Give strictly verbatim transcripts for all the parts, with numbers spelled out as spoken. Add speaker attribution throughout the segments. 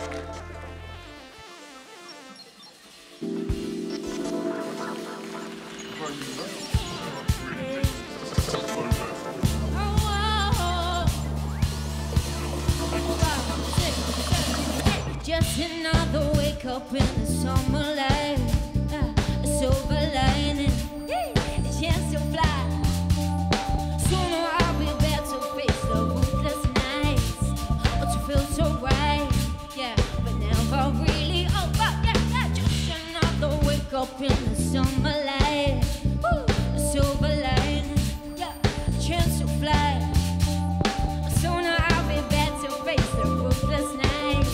Speaker 1: Just another wake up in the summer light, uh, a silver lining, a chance to fly. Sooner I'll be back to face the ruthless nights, or to feel so right, yeah, but never really over, yeah, yeah. Just another wake up in the summer light, a silver lining, yeah, a chance to fly. Sooner I'll be back to face the ruthless nights.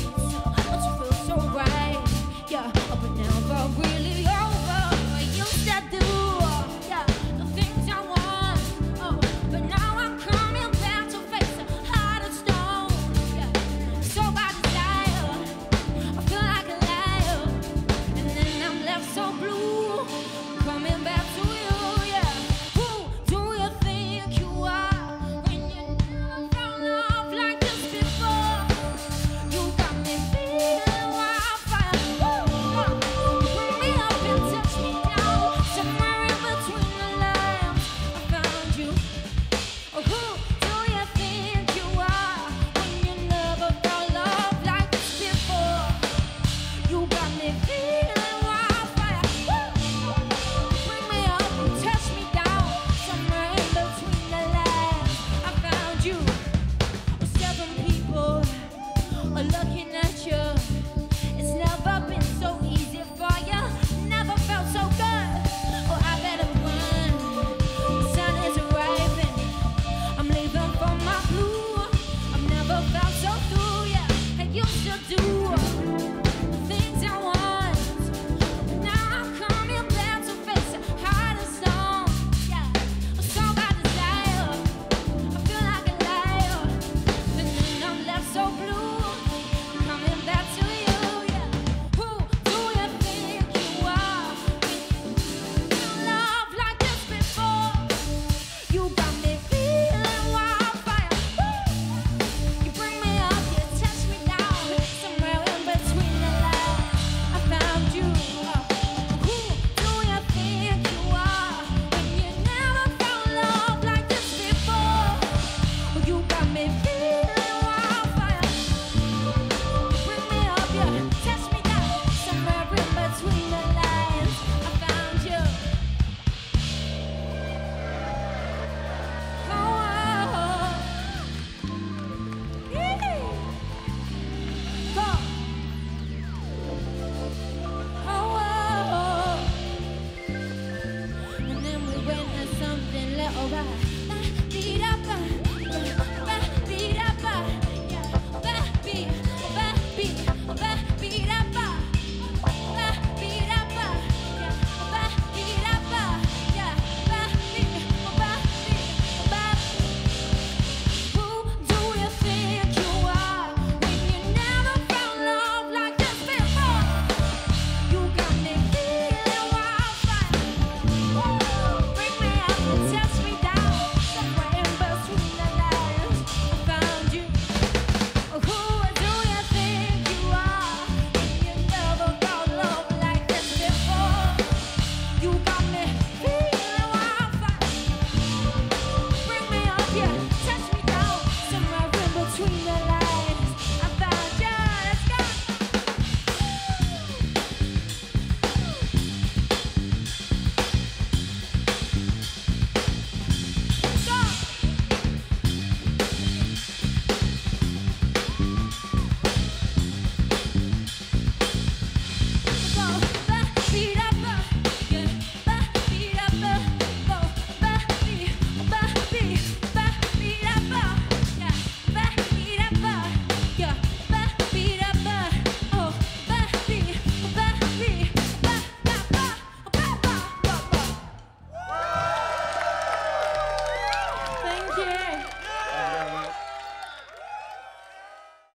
Speaker 1: Really over, I used to do, yeah, the things I want, oh, but now I'm coming back to face a heart of stone, yeah, so by desire, I feel like a liar, and then I'm left so blue, coming back to you, yeah. Who do you think you are when you never found love like this before? You got me feeling wildfire, woo, touch me down, somewhere in between the lines, I found you. Oh, who do you think you are when you never felt love like this before? You got me feeling wildfire, woo. Bring me up and touch me down, somewhere in between the lines, I found you. Oh, seven people are looking at you. It's never been so easy for you. Never felt so good. Oh, I better run. The sun is arriving. I'm leaving for my blue. I've never felt so through, yeah. I used to do.